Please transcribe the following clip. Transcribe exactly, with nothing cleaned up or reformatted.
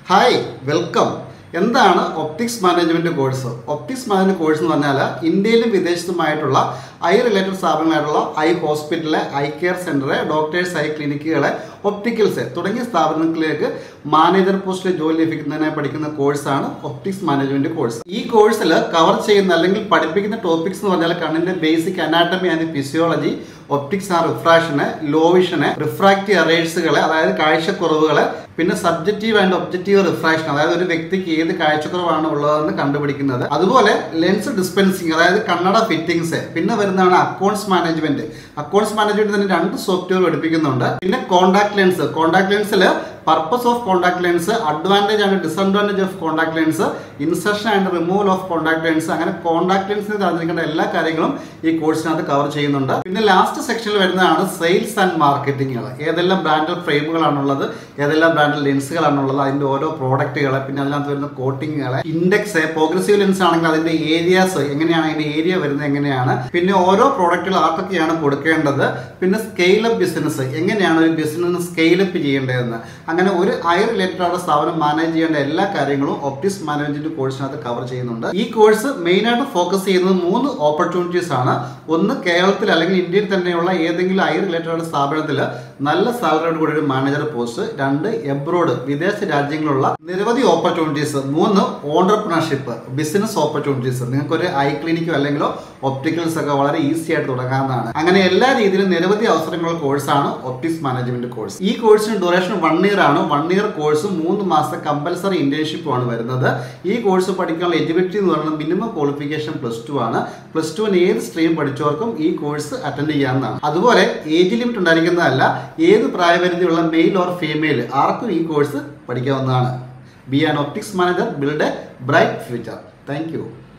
Hi welcome. എന്താണ് optics management course? Optics management course എന്ന് പറഞ്ഞാൽ ഇന്ത്യയിലും വിദേശത്തുമായിട്ടുള്ള ഐ റിലേറ്റഡ് സ്ഥാപനങ്ങളായിട്ടുള്ള eye hospital, eye care centre, doctors eye ക്ലിനിക്കുകൾ, ഒപ്റ്റിക്കൽസ് തുടങ്ങിയ സ്ഥാപനങ്ങളിലേക്ക് മാനേജർ പോസ്റ്റിൽ ജോലി ലഭിക്കുന്നതിനായി പഠിക്കുന്ന കോഴ്സാണ് ഒപ്റ്റിക്സ് മാനേജ്മെൻറ്റ് കോഴ്സ്. ഈ കോഴ്സിൽ കവർ ചെയ്യുന്ന അല്ലെങ്കിൽ പഠിപ്പിക്കുന്ന ടോപ്പിക്സ് എന്ന് പറഞ്ഞാൽ കണ്ണിൻ്റെ basic anatomy and physiology, optics and refraction, low vision, refractive എറേഴ്സുകളെ അതായത് കാഴ്ചക്കുറവുകളെ, പിന്നെ സബ്ജക്റ്റീവ് ആൻഡ് ഒബ്ജക്റ്റീവ് റിഫ്രാക്ഷൻ അതായത് ഒരു വ്യക്തിക്ക് ഏത് കാഴ്ചക്കുറവാണ് ഉള്ളതെന്ന് കണ്ടുപിടിക്കുന്നത്, അതുപോലെ ലെൻസ് ഡിസ്പെൻസിങ് അതായത് കണ്ണട ഫിറ്റിംഗ്സ്, പിന്നെ വരുന്നതാണ് അക്കൗണ്ട്സ് മാനേജ്മെന്റ്. അക്കൗണ്ട്സ് മാനേജ്മെന്റ് തന്നെ രണ്ട് സോഫ്റ്റ്വെയർ പഠിപ്പിക്കുന്നുണ്ട്. പിന്നെ കോണ്ടാക്ട് ലെൻസ്, കോണ്ടാക്ട് ലെൻസിൽ purpose of contact lens, advantage and disadvantage of contact lens, insertion and removal of contact lens, അങ്ങനെ കോണ്ടാക്ട് ലെൻസിന് തന്നിരിക്കേണ്ട എല്ലാ കാര്യങ്ങളും ഈ കോഴ്സിനകത്ത് കവർ ചെയ്യുന്നുണ്ട്. പിന്നെ ലാസ്റ്റ് സെക്ഷനിൽ വരുന്നതാണ് സെയിൽസ് ആൻഡ് മാർക്കറ്റിംഗുകൾ. ഏതെല്ലാം ബ്രാൻഡഡ് ഫ്രെയിമുകളാണുള്ളത്, ഏതെല്ലാം ബ്രാൻഡഡ് ലെൻസുകളാണുള്ളത്, അതിന്റെ ഓരോ പ്രോഡക്റ്റുകൾ, പിന്നെ അതിനകത്ത് വരുന്ന കോട്ടിങ്ങുകൾ, ഇൻഡെക്സ്, പ്രോഗ്രസീവ് ലെൻസ് ആണെങ്കിൽ അതിന്റെ ഏരിയാസ് എങ്ങനെയാണ്, അതിന്റെ ഏരിയ വരുന്നത് എങ്ങനെയാണ്, പിന്നെ ഓരോ പ്രോഡക്റ്റുകൾ ആർക്കൊക്കെയാണ് കൊടുക്കേണ്ടത്, പിന്നെ സ്കെയിലപ്പ് ബിസിനസ് എങ്ങനെയാണ് ഒരു ബിസിനസ് സ്കെയിലപ്പ് ചെയ്യേണ്ടതെന്ന്, അങ്ങനെ ഒരു ഐ റിലേറ്റഡ് ആയിട്ടുള്ള സ്ഥാപനം മാനേജ് ചെയ്യേണ്ട എല്ലാ കാര്യങ്ങളും ഒപ്റ്റിക്സ് മാനേജ്മെന്റ് കോഴ്സിനകത്ത് കവർ ചെയ്യുന്നുണ്ട്. ഈ കോഴ്സ് മെയിൻ ആയിട്ട് ഫോക്കസ് ചെയ്യുന്നത് മൂന്ന് ഓപ്പർച്യൂണിറ്റീസ് ആണ്. ഒന്ന്, കേരളത്തിൽ അല്ലെങ്കിൽ ഇന്ത്യയിൽ തന്നെയുള്ള ഏതെങ്കിലും ഐ റിലേറ്റഡ് ആയിട്ടുള്ള സ്ഥാപനത്തിൽ നല്ല സാലറിയോട് കൂടി ഒരു മാനേജർ പോസ്റ്റ്. രണ്ട്, എബ്രോഡ് വിദേശ രാജ്യങ്ങളിലുള്ള നിരവധി ഓപ്പർച്യൂണിറ്റീസ്. മൂന്ന്, ഓണ്ടർപ്രണർഷിപ്പ് ബിസിനസ് ഓപ്പർച്യൂണിറ്റീസ്. നിങ്ങൾക്ക് ഒരു ഐ ക്ലിനിക്കോ അല്ലെങ്കിലോ ഒപ്റ്റിക്കൽസ് ഒക്കെ വളരെ ഈസി ആയിട്ട് തുടങ്ങാവുന്നതാണ്. അങ്ങനെ എല്ലാ രീതിയിലും നിരവധി അവസരങ്ങളുള്ള കോഴ്സാണ് ഒപ്റ്റിക്സ് മാനേജ്മെന്റ് കോഴ്സ്. ഈ കോഴ്സിന് ഡ്യൂറേഷൻ വൺ ഇയർ ആണ്. വൺ ഇയർ കോഴ്സ് മൂന്ന് മാസത്തെ കമ്പൽസറി ഇന്റേൺഷിപ്പും ആണ് വരുന്നത്. ഈ കോഴ്സ് പഠിക്കാനുള്ള എലിജിബിലിറ്റി എന്ന് പറയുന്നത് മിനിമം ക്വാളിഫിക്കേഷൻ പ്ലസ് ടു ആണ്. പ്ലസ് ടുവിന് ഏത് സ്ട്രീം പഠിച്ചവർക്കും ഈ കോഴ്സ് അറ്റൻഡ് ചെയ്യാവുന്നതാണ്. അതുപോലെ ഏജ് ലിമിറ്റ് ഉണ്ടായിരിക്കുന്നതല്ല, ഏത് പ്രായപരിധിയുള്ള മെയിൽ ഓർ ഫീമെയിൽ ആർക്കും ഈ കോഴ്സ് പഠിക്കാവുന്നതാണ്. Be an optics manager, build a bright future. Thank U.